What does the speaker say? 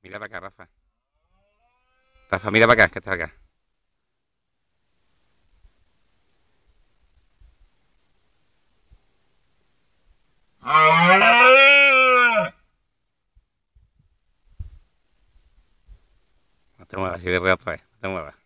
Mira para acá, Rafa. Rafa, mira para acá, que está acá. No te muevas, si otra vez. No te muevas.